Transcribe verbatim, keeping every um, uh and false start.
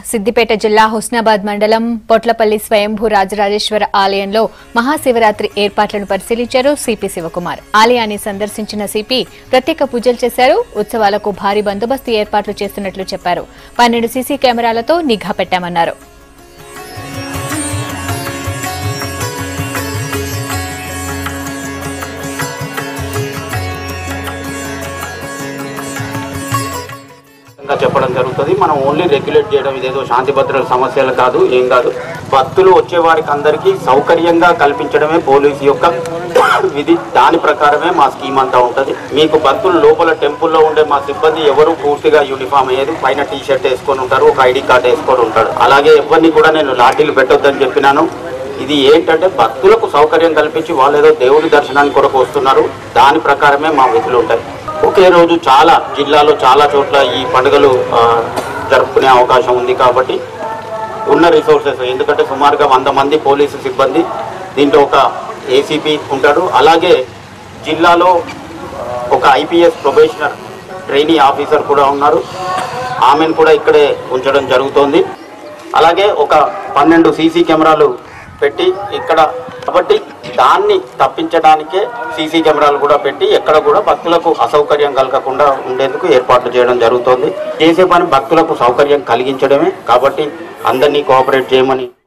సిద్దిపేట జిల్లా హుస్నాబాద్ మండలం పొట్లపల్లి స్వయంభూ రాజరాజేశ్వర ఆలయంలో మహాశివరాత్రి ఏర్పాట్లను పరిశీలించారు సిపి శివకుమార్. ఆలయాన్ని సందర్శించిన సిపి ప్రత్యేక పూజలు చేశారు. ఉత్సవాలకు భారీ బందోబస్తు ఏర్పాట్లు చేస్తున్నట్లు చెప్పారు. పన్నెండు సీసీ కెమెరాలతో నిఘా పెట్టామన్నారు. చెప్పడం జరుగుతుంది. మనం ఓన్లీ రెగ్యులేట్ చేయడం, ఇదేదో శాంతి భద్రతల సమస్యలు కాదు, ఏం కాదు. భక్తులు వచ్చే వారికి అందరికీ సౌకర్యంగా కల్పించడమే పోలీసు యొక్క విధి. దాని ప్రకారమే మా స్కీమ్ అంతా ఉంటుంది. మీకు భక్తులు లోపల టెంపుల్లో ఉండే మా సిబ్బంది ఎవరు పూర్తిగా యూనిఫామ్ అయ్యేది, పైన టీ షర్ట్ వేసుకొని ఉంటారు, ఒక ఐడి కార్డు వేసుకొని ఉంటాడు. అలాగే ఎవరిని కూడా నేను లాఠీలు పెట్టొద్దని చెప్పినాను. ఇది ఏంటంటే భక్తులకు సౌకర్యం కల్పించి వాళ్ళు ఏదో దేవుడి దర్శనానికి కొరకు వస్తున్నారు, దాని ప్రకారమే మా విధులు ఉంటాయి. ఒకే రోజు చాలా జిల్లాలో చాలా చోట్ల ఈ పండుగలు జరుపుకునే అవకాశం ఉంది. కాబట్టి ఉన్న రిసోర్సెస్, ఎందుకంటే సుమారుగా వంద మంది పోలీసు సిబ్బంది, దీంట్లో ఒక ఏసీపీ ఉంటాడు. అలాగే జిల్లాలో ఒక ఐపీఎస్ ప్రొబేషనర్ ట్రైనీ ఆఫీసర్ కూడా ఉన్నారు, ఆమెను కూడా ఇక్కడే ఉంచడం జరుగుతోంది. అలాగే ఒక పన్నెండు సీసీ కెమెరాలు పెట్టి ఇక్కడ, కాబట్టి దాన్ని తప్పించడానికే సీసీ కెమెరాలు కూడా పెట్టి ఎక్కడ కూడా భక్తులకు అసౌకర్యం కలగకుండా ఉండేందుకు ఏర్పాట్లు చేయడం జరుగుతోంది. చేసే పని భక్తులకు సౌకర్యం కలిగించడమే. కాబట్టి అందరినీ కోఆపరేట్ చేయమని